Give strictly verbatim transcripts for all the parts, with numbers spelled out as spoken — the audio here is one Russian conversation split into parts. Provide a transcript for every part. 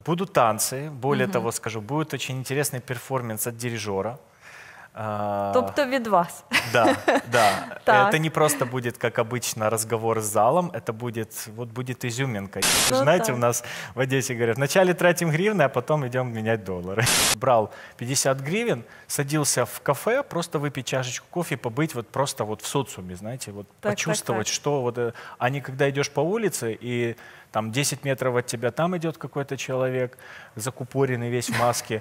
будут танцы, более угу. того скажу, будет очень интересный перформанс от дирижера. Тобто від вас. Да, да. Это не просто будет, как обычно, разговор с залом, это будет, вот будет изюминка. Ну, знаете, так. У нас в Одессе говорят, вначале тратим гривны, а потом идем менять доллары. Брал пятьдесят гривен, садился в кафе, просто выпить чашечку кофе, побыть вот просто вот в социуме, знаете, вот так, почувствовать, так, так. что вот, а не когда идешь по улице и там десять метров от тебя там идет какой-то человек, закупоренный весь в маске.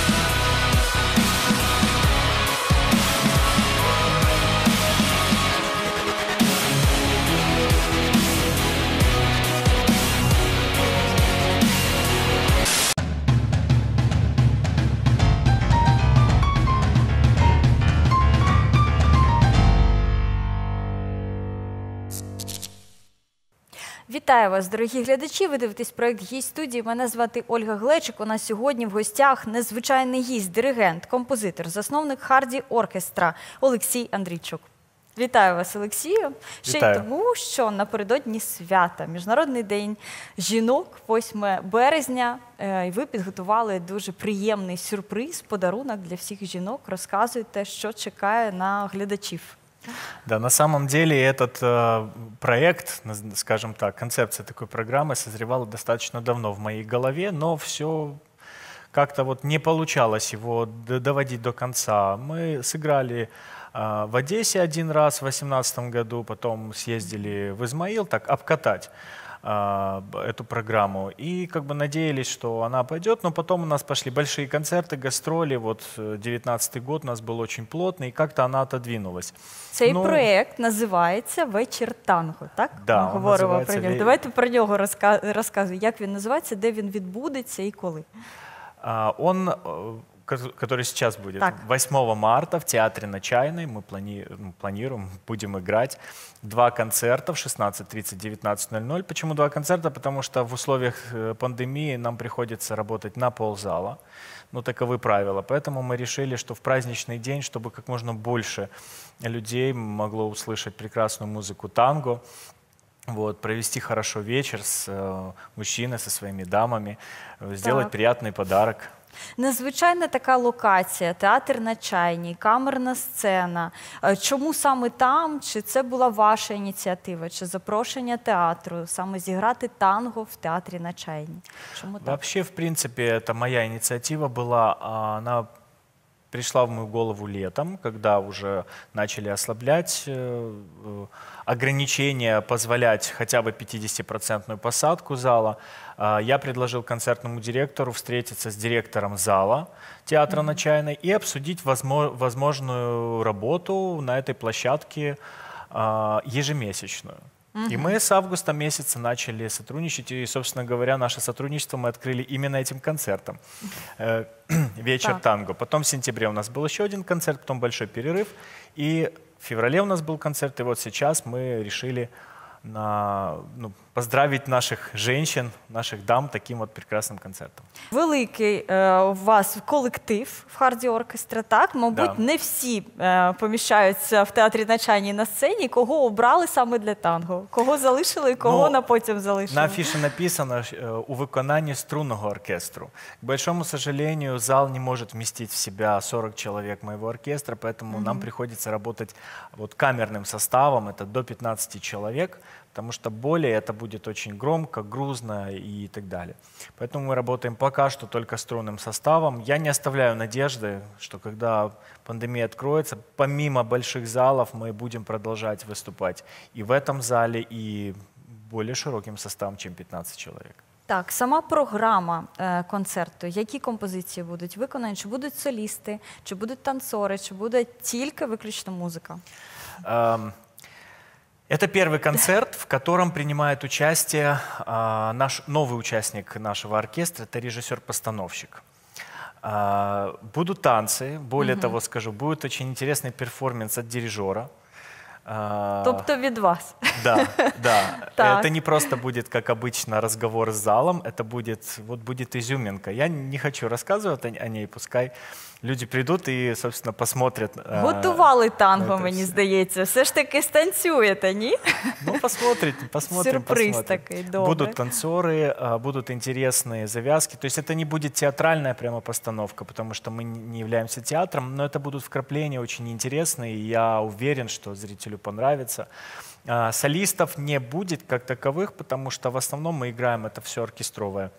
Вітаю вас, дорогі глядачі. Ви дивитесь проєкт «Гість студії». Мене звати Ольга Глечик. У нас сьогодні в гостях незвичайний гість, диригент, композитор, засновник Харді Оркестра Олексій Андрійчук. Вітаю вас, Олексію. Ще й тому, що напередодні свята, Міжнародний день жінок, восьме березня, і ви підготували дуже приємний сюрприз, подарунок для всіх жінок. Розказуйте, що чекає на глядачів. Да, на самом деле этот э, проект, скажем так, концепция такой программы созревала достаточно давно в моей голове, но все как-то вот не получалось его доводить до конца. Мы сыграли э, в Одессе один раз в две тысячи восемнадцатом году, потом съездили в Измаил, так обкатать эту программу, и как бы надеялись, что она пойдет, но потом у нас пошли большие концерты, гастроли, вот девятнадцатый год у нас был очень плотный, и как-то она отодвинулась. Цей но... проєкт називається «Вечір танго», так? Да, ми говоримо про нього. Давайте про нього розказуй, як він називається, де він відбудеться і коли. А, он... который сейчас будет. Так. восьмого марта в Театре на Чайной мы плани... ну, планируем, будем играть два концерта в шестнадцать тридцать — девятнадцать ноль ноль. Почему два концерта? Потому что в условиях пандемии нам приходится работать на ползала. Ну, таковы правила. Поэтому мы решили, что в праздничный день, чтобы как можно больше людей могло услышать прекрасную музыку танго, вот, провести хорошо вечер с э, мужчиной, со своими дамами, сделать так. приятный подарок. Незвичайна така локація, театр на Чайній, камерна сцена. Чому саме там? Чи це була ваша ініціатива? Чи запрошення театру саме зіграти танго в театрі на Чайній? Чому так? Вообще, в принципе, это моя инициатива была. Она пришла в мою голову летом, когда уже начали ослаблять э, ограничения, позволять хотя бы пятидесятипроцентную посадку зала. Э, я предложил концертному директору встретиться с директором зала театра mm-hmm. на Чайной и обсудить возможно, возможную работу на этой площадке э, ежемесячную. И мы с августа месяца начали сотрудничать, и, собственно говоря, наше сотрудничество мы открыли именно этим концертом. «Вечер так. танго». Потом в сентябре у нас был еще один концерт, потом большой перерыв. И в феврале у нас был концерт, и вот сейчас мы решили на, ну, поздравить наших женщин, наших дам таким вот прекрасным концертом. Великий е, у вас колектив в Харді Оркестра, так? Мабуть, да. не всі е, поміщаються в театрі на Чайній на сцені. Кого обрали саме для танго? Кого залишили і кого ну, на потім залишили? На афише написано э, «У виконанні струнного оркестру». К большому сожалению, зал не может вместить в себя сорок человек моего оркестра, поэтому mm-hmm. нам приходится работать вот камерным составом, это до пятнадцати человек, потому что более это будет очень громко, грузно и так далее. Поэтому мы работаем пока что только струнным составом. Я не оставляю надежды, что когда пандемия откроется, помимо больших залов мы будем продолжать выступать и в этом зале, и более широким составом, чем пятнадцать человек. Так, сама програма е, концерту, які композиції будуть виконані? Чи будуть солісти, чи будуть танцори, чи буде тільки виключно музика? Um, Это первый концерт, в котором принимает участие а, наш новый участник нашего оркестра, это режиссер-постановщик. А, будут танцы, более mm-hmm. того скажу, будет очень интересный перформанс от дирижера. А, Тобто від вас. Да, да. Так. Это не просто будет, как обычно, разговор с залом, это будет, вот будет изюминка. Я не хочу рассказывать о, о ней, пускай люди придут и, собственно, посмотрят. а, Готували танго, це мені все. здається. Все ж таки станцюєте, ні? Ну, посмотрим, посмотрим, Сюрприз посмотрим. такой, добрый. Будут танцоры, а, будут интересные завязки. То есть это не будет театральная прямо постановка, потому что мы не являемся театром, но это будут вкрапления очень интересные, и я уверен, что зрителю понравится. А, Солистов не будет как таковых, потому что в основном мы играем это все оркестровое,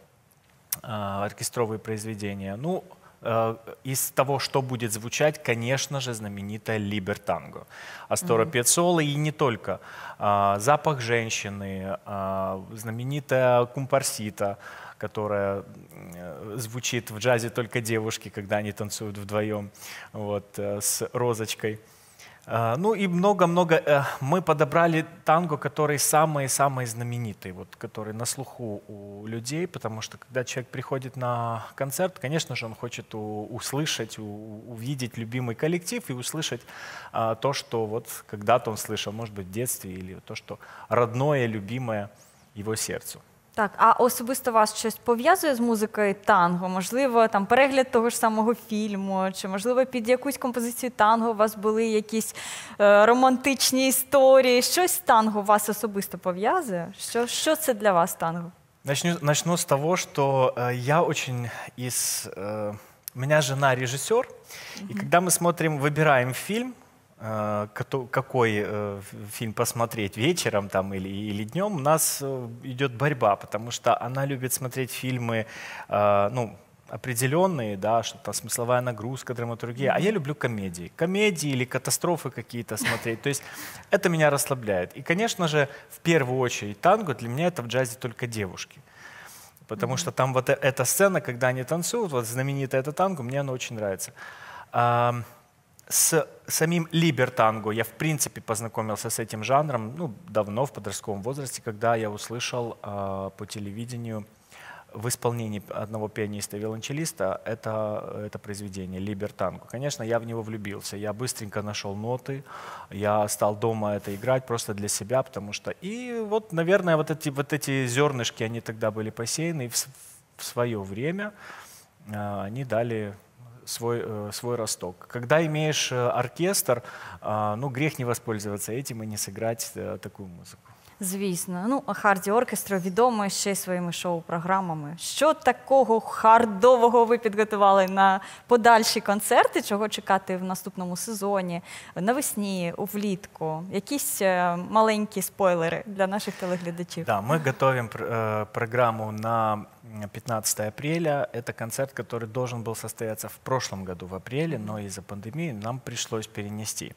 а, оркестровые произведения. Ну, э, из того, что будет звучать, конечно же, знаменитая «Либертанго» Астора Пьяццолы, и не только. А, «Запах женщины», а, знаменитая «Кумпарсита», которая э, звучит в джазе только девушки, когда они танцуют вдвоем, вот, э, с розочкой. А, Ну и много-много. э, Мы подобрали танго, которые самые-самые знаменитые, вот, которые на слуху у людей, потому что когда человек приходит на концерт, конечно же, он хочет у- услышать, у- увидеть любимый коллектив и услышать а, то, что вот когда-то он слышал, может быть, в детстве, или то, что родное, любимое его сердцу. Так, а особисто вас щось пов'язує з музикою танго? Можливо, там перегляд того ж самого фільму, чи можливо під якусь композицію танго у вас були якісь е, романтичні історії? Щось з танго вас особисто пов'язує? Що, що це для вас танго? Начну, начну с того, что э, я очень из... э, у меня жена режиссер, и когда мы смотрим, выбираем фильм, э, кото- какой э, ф- фильм посмотреть вечером там, или, или днем, у нас э, идет борьба, потому что она любит смотреть фильмы, э, ну, определенные, да, что там смысловая нагрузка, драматургия, а я люблю комедии. Комедии или катастрофы какие-то смотреть. То есть это меня расслабляет. И, конечно же, в первую очередь танго для меня это в джазе только девушки. Потому что там вот э- эта сцена, когда они танцуют, вот знаменитая эта танго, мне она очень нравится. А, С самим либертанго я, в принципе, познакомился с этим жанром, ну, давно, в подростковом возрасте, когда я услышал а, по телевидению в исполнении одного пианиста-виолончелиста это, это произведение «Либертанго». Конечно, я в него влюбился. Я быстренько нашел ноты, я стал дома это играть просто для себя, потому что... И вот, наверное, вот эти, вот эти зернышки, они тогда были посеяны, и в, с- в свое время а, они дали свой, э, свой росток. Когда имеешь э, оркестр, а, ну, грех не воспользоваться этим и не сыграть э, такую музыку. Звісно. Ну, а Харді Оркестра відомо ще й своїми шоу-програмами. Що такого хардового ви підготували на подальші концерти? Чого чекати в наступному сезоні, навесні, влітку? Якісь е, маленькі спойлери для наших телеглядачів? Да, мы готовим пр- э, программу на пятнадцатое апреля. Это концерт, который должен был состояться в прошлом году в апреле, но из-за пандемии нам пришлось перенести.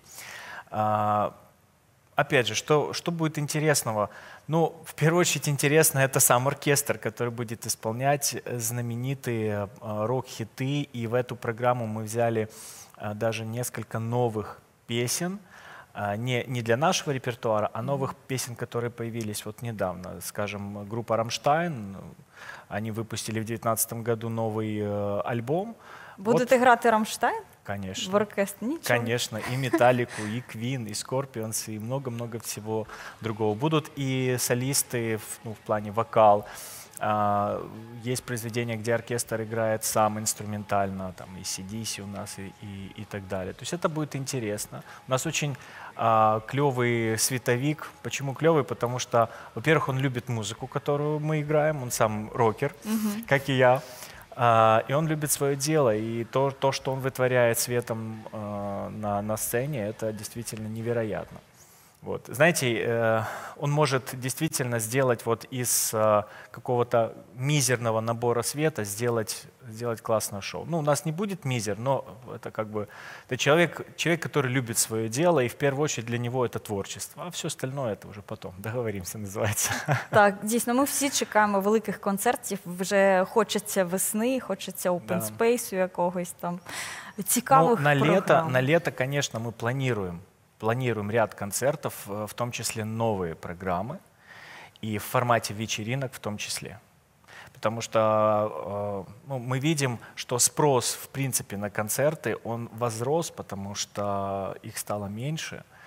А, Опять же, что, что будет интересного? Ну, в первую очередь интересно это сам оркестр, который будет исполнять знаменитые э, рок-хиты. И в эту программу мы взяли э, даже несколько новых песен, а, не, не для нашего репертуара, а новых песен, которые появились вот недавно. Скажем, группа «Рамштайн», они выпустили в две тысячи девятнадцатом году новый э, альбом. Будете грати «Рамштайн» Конечно. в оркестрі? Нічого. Конечно, и Металлику, и Квин, и Скорпионс, и много-много всего другого. Будут и солисты в, ну, в плане вокал. А, есть произведения, где оркестр играет сам инструментально, там и си ди си у нас, и, и, и так далее. То есть это будет интересно. У нас очень а, клевый световик. Почему клевый? Потому что, во-первых, он любит музыку, которую мы играем, он сам рокер, как и я. А, и он любит свое дело, и то, то что он вытворяет светом а, на, на сцене, это действительно невероятно. Вот. Знаете, э, он может действительно сделать вот из э, какого-то мизерного набора света, сделать, сделать классное шоу. Ну, у нас не будет мизер, но это как бы это человек, человек, который любит свое дело, и в первую очередь для него это творчество, а все остальное это уже потом, договоримся, называется. Так, дійсно, ми всі чекаємо великих концертів. Вже хочеться весни, хочеться Да. опенспейсу якогось там, Ну, цікавих на лето, програм. на лето, конечно, мы планируем, планируем ряд концертов, э, в том числе новые программы, и в формате вечеринок в том числе. Потому что э, ну, мы видим, что спрос, в принципе, на концерты, он возрос, потому что их стало меньше.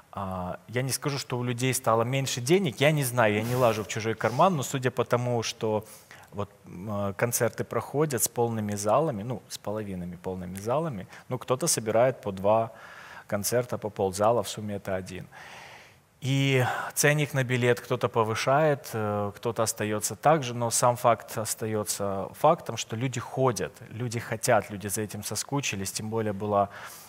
А, я не скажу, что у людей стало меньше денег, я не знаю, я не лажу в чужой карман, но судя по тому, что вот э, концерты проходят с полными залами, ну, с половинами полными залами, ну, кто-то собирает по два концерта, по ползала, в сумме это один. И ценник на билет кто-то повышает, э, кто-то остается так же, но сам факт остается фактом, что люди ходят, люди хотят, люди за этим соскучились, тем более была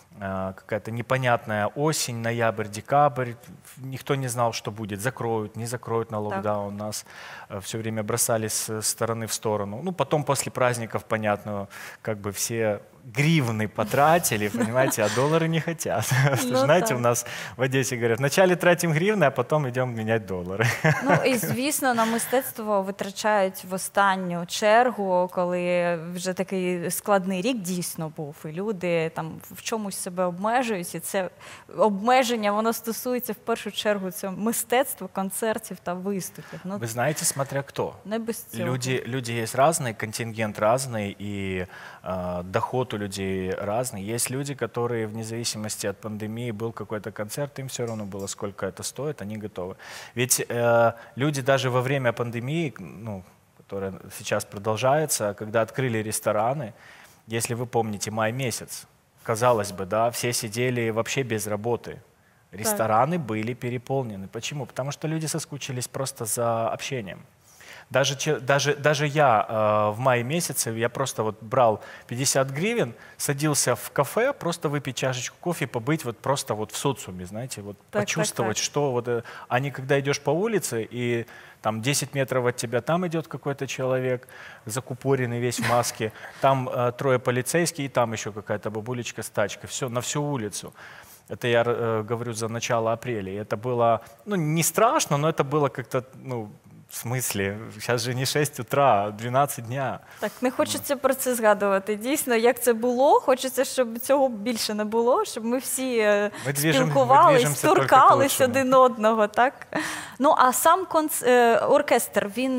э, какая-то непонятная осень, ноябрь, декабрь, никто не знал, что будет, закроют, не закроют на локдаун, так. Нас э, все время бросали с стороны в сторону. Ну, потом после праздников, понятно, как бы все гривны потратили, понимаете, а доллары не хотят. Ну, знаете, у нас в Одесі говорять, вначале тратимо гривни, а потім йдемо міняти долари. Ну і, звісно, на мистецтво витрачають в останню чергу, коли вже такий складний рік дійсно був, і люди там в чомусь себе обмежують, і це обмеження, воно стосується в першу чергу цього мистецтва, концертів та виступів. Ну, ви знаєте, смотря хто. Не без цього. Люди, люди є різні, контингент різний, і э, доход у людей разный. Есть люди, которые вне зависимости от пандемии, был какой-то концерт, им все равно было, сколько это стоит, они готовы. Ведь э, люди даже во время пандемии, ну, которая сейчас продолжается, когда открыли рестораны, если вы помните, май месяц, казалось бы, да, все сидели вообще без работы. Рестораны так. были переполнены. Почему? Потому что люди соскучились просто за общением. Даже, даже, даже я э, в мае месяце, я просто вот брал пятьдесят гривен, садился в кафе, просто выпить чашечку кофе, побыть вот просто вот в социуме, знаете, вот так, почувствовать, так, так. что вот... Э, а не когда идешь по улице, и там десять метров от тебя там идет какой-то человек, закупоренный весь в маске, там э, трое полицейских, и там еще какая-то бабулечка с тачкой, все, на всю улицу. Это я э, говорю за начало апреля. И это было, ну, не страшно, но это было как-то, ну... В смислі? Зараз же не шість утра, а дванадцять дня. Так, не хочеться про це згадувати. Дійсно, як це було, хочеться, щоб цього більше не було, щоб ми всі ми спілкувались, торкались один одного, так? Ну, а сам конц... оркестр, він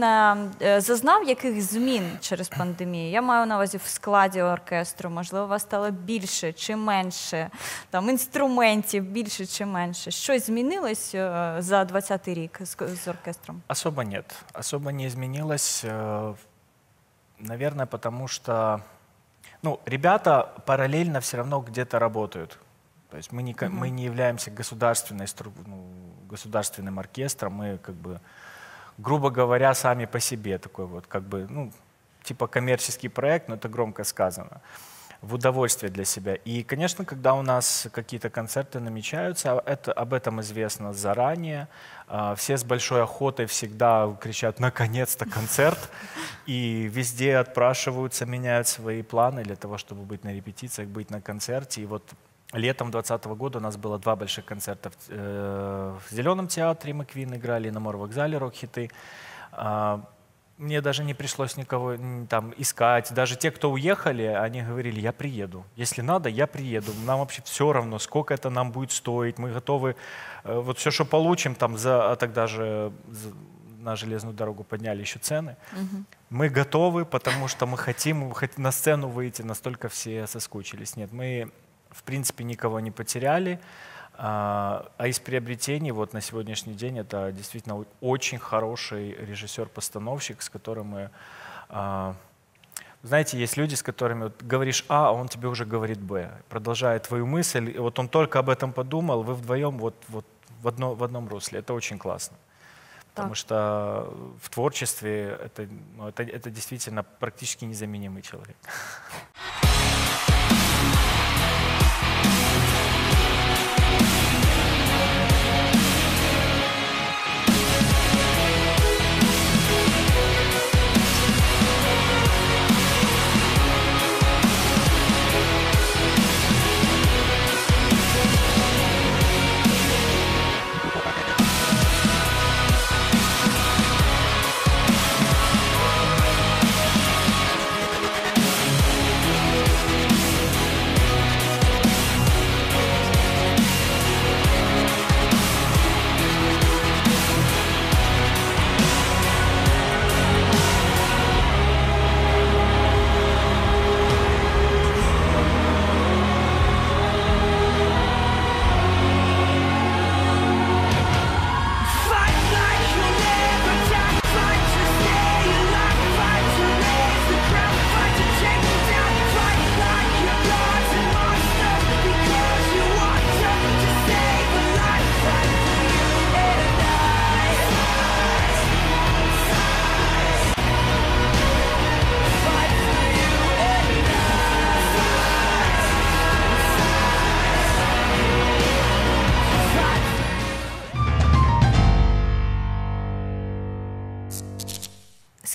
зазнав яких змін через пандемію? Я маю на увазі в складі оркестру, можливо, у вас стало більше чи менше, там, інструментів більше чи менше. Щось змінилось за двадцятий рік з, з оркестром? Особо нет. Особо не изменилось, наверное, потому что ну, ребята параллельно все равно где-то работают. То есть мы не, mm-hmm. мы не являемся государственной, ну, государственным оркестром, мы, как бы, грубо говоря, сами по себе такой вот, как бы, ну, типа коммерческий проект, но это громко сказано, в удовольствие для себя. И, конечно, когда у нас какие-то концерты намечаются, это, об этом известно заранее. Все с большой охотой всегда кричат «наконец-то концерт!» и везде отпрашиваются, меняют свои планы для того, чтобы быть на репетициях, быть на концерте. И вот летом двадцатого года у нас было два больших концерта в, э, в Зеленом театре, мы Квин играли, на Морвокзале рок-хиты. Мне даже не пришлось никого там искать. Даже те, кто уехали, они говорили, я приеду. Если надо, я приеду. Нам вообще все равно, сколько это нам будет стоить. Мы готовы, вот все, что получим, там за, а тогда же на железную дорогу подняли еще цены. Угу. Мы готовы, потому что мы хотим на сцену выйти, настолько все соскучились. Нет, мы, в принципе, никого не потеряли. А из приобретений вот на сегодняшний день это действительно очень хороший режиссер-постановщик, с которым мы... Знаете, есть люди, с которыми вот говоришь А, а он тебе уже говорит Б, продолжает твою мысль, и вот он только об этом подумал, вы вдвоем вот, вот в, одно, в одном русле. Это очень классно. Потому так. что в творчестве это, ну, это, это действительно практически незаменимый человек.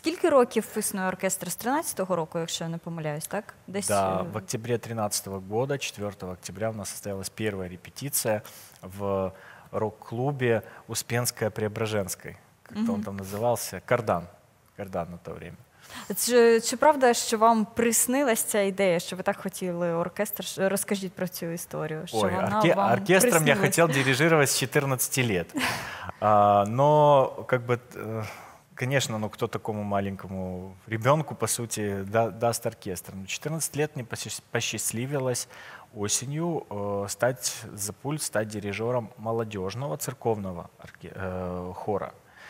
Скільки років існує оркестр? З тринадцятого року, якщо я не помиляюсь, так? Десь... Да, в октябре тринадцатого года, четвёртого октября, у нас состоялась первая репетиция в рок-клубе Успенская-Преображенской. Как-то mm-hmm. он там назывался. Кардан. Кардан на то время. Чи, чи правда, що вам приснилась ця ідея, що ви так хотіли оркестр? Розкажіть про цю історію. Що Ой, вона орке- вам оркестром приснилась? я хотел дирижировать с четырнадцати лет. А, но, как бы, конечно, ну кто такому маленькому ребенку, по сути, да, даст оркестр? Ну, четырнадцать лет мне посчастливилось осенью э, стать за пульт, стать дирижером молодежного церковного орке- э, хора.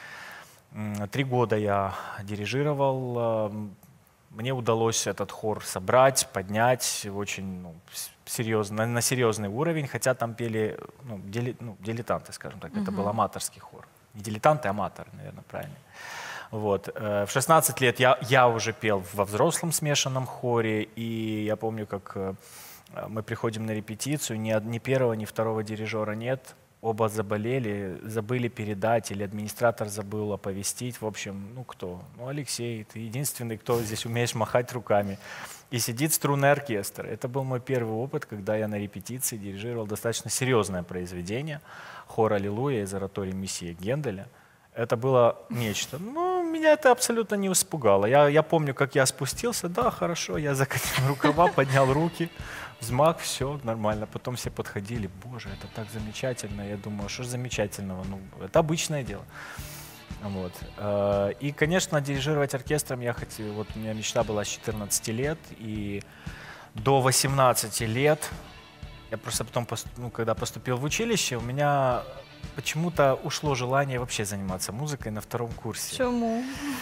Три года я дирижировал. Мне удалось этот хор собрать, поднять очень ну, серьезно, на серьезный уровень, хотя там пели ну, дили, ну, дилетанты, скажем так. Uh-huh. Это был аматорский хор. Не дилетанты, а аматоры, наверное, правильно. Вот. В шестнадцать лет я, я уже пел во взрослом смешанном хоре, и я помню, как мы приходим на репетицию, ни, ни первого, ни второго дирижера нет. Оба заболели, забыли передать, или администратор забыл оповестить. В общем, ну кто? Ну Алексей, ты единственный, кто здесь умеешь махать руками. И сидит струнный оркестр. Это был мой первый опыт, когда я на репетиции дирижировал достаточно серьезное произведение. Хор «Аллилуйя» из оратории Мессии Генделя. Это было нечто. Ну, меня это абсолютно не испугало. Я, я помню, как я спустился. Да, хорошо, я закатил рукава, поднял руки. Взмах, все нормально. Потом все подходили. Боже, это так замечательно. Я думаю, что ж замечательного? Ну, это обычное дело. Вот. И, конечно, дирижировать оркестром я хотел. Вот у меня мечта была с четырнадцати лет. И до восемнадцати лет, я просто потом, ну, когда поступил в училище, у меня почему-то ушло желание вообще заниматься музыкой на втором курсе. Чему?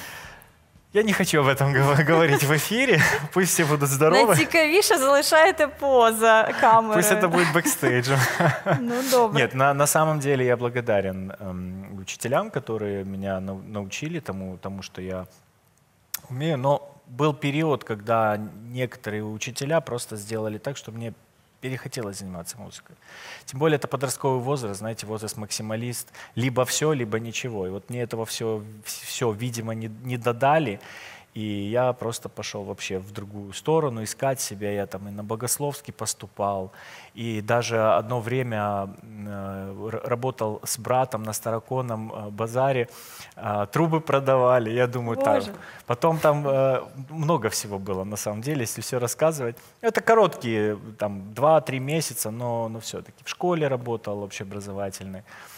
Я не хочу об этом говорить в эфире. Пусть все будут здоровы. Найцікавіше залишаєте поза камерою. Пусть это будет бэкстейджем. Ну, добре. Нет, на, на самом деле я благодарен эм, учителям, которые меня нау- научили тому, тому, что я умею. Но был период, когда некоторые учителя просто сделали так, что мне перехотелось заниматься музыкой. Тем более это подростковый возраст, знаете, возраст максималист. Либо все, либо ничего. И вот мне этого все, все видимо, не, не додали. И я просто пошел вообще в другую сторону, искать себя. Я там и на богословский поступал. И даже одно время э, работал с братом на Староконном э, базаре. Э, трубы продавали. Я думаю, так. Потом там э, много всего было, на самом деле, если все рассказывать. Это короткие, там, два-три месяца, но, но все-таки. В школе работал общеобразовательной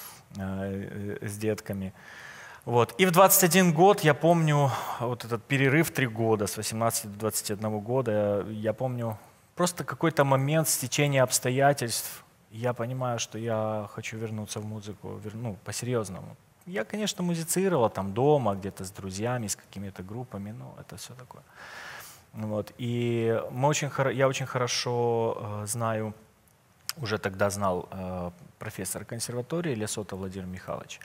э, э, с детками. Вот. И в двадцать один год, я помню, вот этот перерыв три года, с восемнадцати до двадцати одного года, я помню просто какой-то момент стечения обстоятельств, я понимаю, что я хочу вернуться в музыку, ну, по-серьезному. Я, конечно, музицировал там дома, где-то с друзьями, с какими-то группами, но это все такое. Вот. И мы очень, я очень хорошо э, знаю, уже тогда знал э, профессор консерватории Лесота Владимир Михайлович.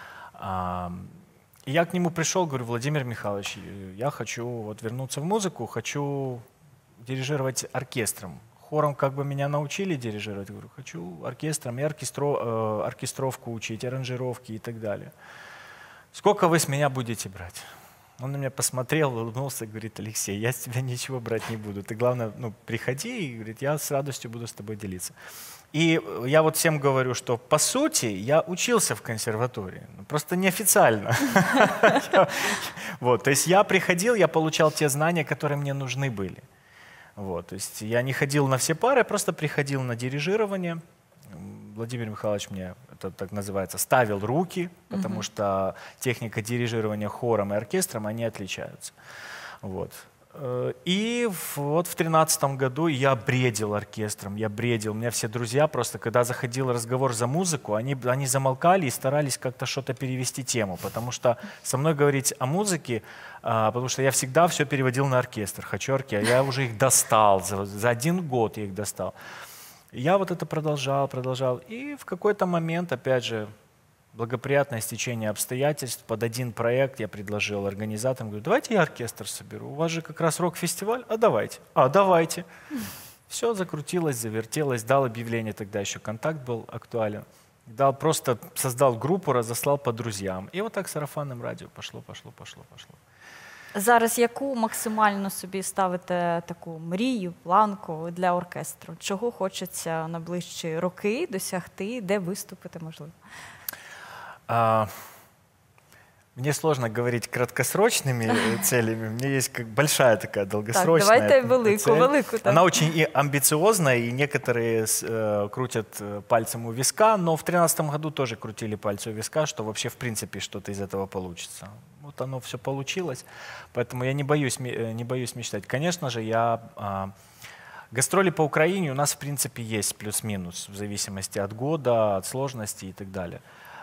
И я к нему пришел, говорю: Владимир Михайлович, я хочу вот вернуться в музыку, хочу дирижировать оркестром. Хором как бы меня научили дирижировать, говорю, хочу оркестром и оркестро, э, оркестровку учить, аранжировки и так далее. Сколько вы с меня будете брать? Он на меня посмотрел, улыбнулся и говорит: Алексей, я с тебя ничего брать не буду. Ты, главное, ну, приходи, и говорит, я с радостью буду с тобой делиться. И я вот всем говорю, что по сути я учился в консерватории, просто неофициально. Вот, то есть я приходил, я получал те знания, которые мне нужны были. Вот, то есть я не ходил на все пары, просто приходил на дирижирование. Владимир Михайлович мне, это так называется, ставил руки, потому uh-huh. что техника дирижирования хором и оркестром, они отличаются. Вот. И вот в тринадцатом году я бредил оркестром, я бредил. У меня все друзья просто, когда заходил разговор за музыку, они, они замолкали и старались как-то что-то перевести тему, потому что со мной говорить о музыке, а, потому что я всегда все переводил на оркестр. Хочу оркестр. Я уже их достал, за, за один год я их достал. Я вот это продолжал, продолжал. И в какой-то момент, опять же, благоприятное стечение обстоятельств, под один проект я предложил организаторам, говорю, давайте я оркестр соберу, у вас же как раз рок-фестиваль, а давайте, а давайте. Все закрутилось, завертелось, дал объявление, тогда еще контакт был актуален, дал, просто создал группу, разослал по друзьям. И вот так сарафанным радио пошло, пошло, пошло, пошло. Зараз яку максимально собі ставите таку мрію, планку для оркестру? Чого хочеться на ближчі роки досягти, де виступити, можливо? А, Мне сложно говорить краткосрочными целями. У меня есть как большая такая долгосрочная Так, давайте велику, цель. велику. Так. Она очень и амбициозная, и некоторые э, крутят пальцем у виска, но в две тысячи тринадцатом году тоже крутили пальцы у виска, что вообще в принципе что-то из этого получится. Вот оно все получилось, поэтому я не боюсь, не боюсь мечтать. Конечно же, я... А, гастроли по Украине у нас в принципе есть плюс-минус, в зависимости от года, от сложности и так далее.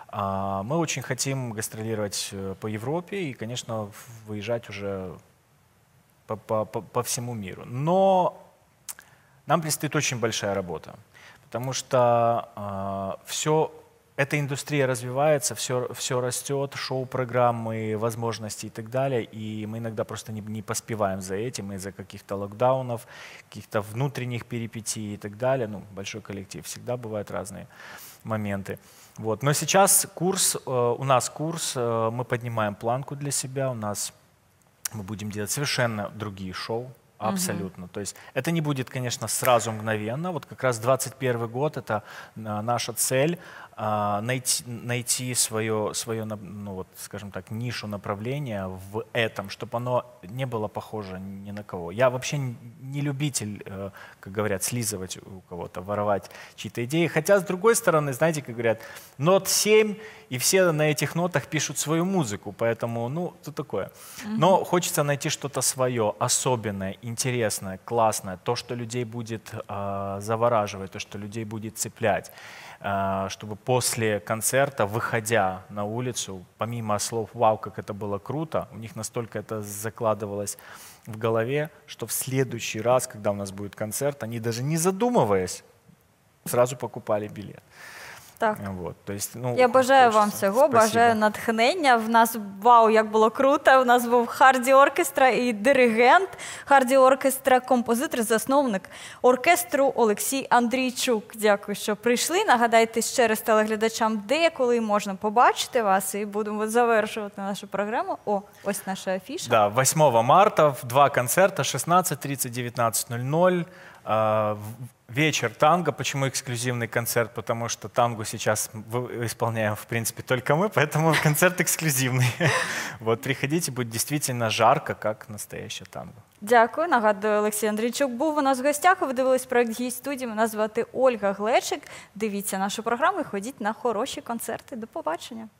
Мы очень хотим гастролировать по Европе и, конечно, выезжать уже по, по, по всему миру. Но нам предстоит очень большая работа, потому что э, все, эта индустрия развивается, все, все растет, шоу-программы, возможности и так далее, и мы иногда просто не, не поспеваем за этим из-за каких-то локдаунов, каких-то внутренних перипетий и так далее. Ну, большой коллектив, всегда бывают разные моменты. Вот. Но сейчас курс, э, у нас курс, э, мы поднимаем планку для себя, у нас мы будем делать совершенно другие шоу, абсолютно. Mm-hmm. То есть это не будет, конечно, сразу мгновенно. Вот как раз двадцать первый год — это э, наша цель э, найти, найти свое, свое, ну, вот, скажем так, нишу направления в этом, чтобы оно не было похоже ни на кого. Я вообще не любитель, э, как говорят, слизывать у кого-то, воровать чьи-то идеи. Хотя, с другой стороны, знаете, как говорят, нот семь, и все на этих нотах пишут свою музыку, поэтому, ну, что такое. Mm-hmm. Но хочется найти что-то свое, особенное, интересное, классное, то, что людей будет э, завораживать, то, что людей будет цеплять, э, чтобы после концерта, выходя на улицу, помимо слов «Вау, как это было круто», у них настолько это закладывалось в голове, что в следующий раз, когда у нас будет концерт, они даже не задумываясь, сразу покупали билет. Так. Вот, то есть, ну, я бажаю хочеться. вам цього, Спасибо. бажаю натхнення. В нас, вау, як було круто, у нас був Харді Оркестра і диригент Харді Оркестра, композитор, засновник оркестру Олексій Андрійчук. Дякую, що прийшли. Нагадайте ще раз телеглядачам, де, коли можна побачити вас, і будемо завершувати нашу програму. О, ось наша афіша. Да, восьмого марта, два концерта, шестнадцать тридцать, девятнадцать ноль ноль. Вечер танго. Почему эксклюзивный концерт? Потому что танго сейчас исполняем, в принципе, только мы, поэтому концерт эксклюзивный. Вот, приходите, будет действительно жарко, как настоящее танго. Дякую. Нагадую, Олексій Андрійчук був у нас в гостях. Ви дивились проект «Гість студії». Мене звати Ольга Глечик. Дивіться нашу програму і ходіть на хороші концерти. До побачення.